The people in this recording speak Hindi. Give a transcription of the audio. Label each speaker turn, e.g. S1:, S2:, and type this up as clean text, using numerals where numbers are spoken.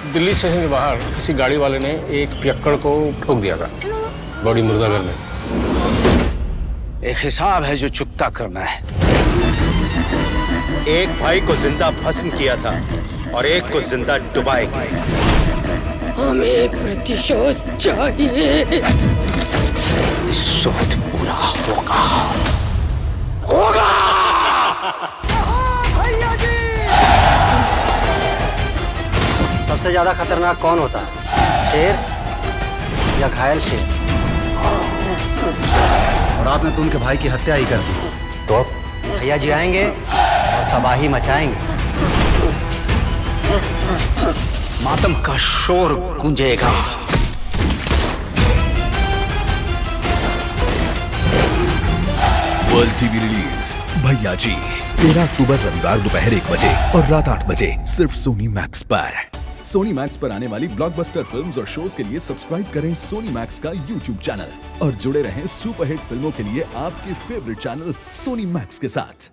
S1: दिल्ली स्टेशन के बाहर किसी गाड़ी वाले ने एक पियक्कड़ को ठोक दिया था बॉडी मुर्दाघर में।
S2: एक हिसाब है जो चुकता करना है।
S3: एक भाई को जिंदा भस्म किया था और एक को जिंदा डुबाएंगे।
S4: हमें प्रतिशोध चाहिए।
S2: प्रतिशोध पूरा होगा। होगा।
S5: भैया जी! सबसे ज्यादा खतरनाक कौन होता है, शेर या घायल शेर? और आपने तो उनके भाई की हत्या ही कर दी।
S2: तो
S5: भैया जी आएंगे और तबाही मचाएंगे।
S2: मातम का शोर गूंजेगा।
S6: वर्ल्ड टीवी रिलीज भैया जी 13 अक्टूबर रविवार दोपहर 1 बजे और रात 8 बजे सिर्फ सोनी मैक्स पर। सोनी मैक्स पर आने वाली ब्लॉकबस्टर फिल्म्स और शोज के लिए सब्सक्राइब करें सोनी मैक्स का यूट्यूब चैनल और जुड़े रहें सुपरहिट फिल्मों के लिए आपके फेवरेट चैनल सोनी मैक्स के साथ।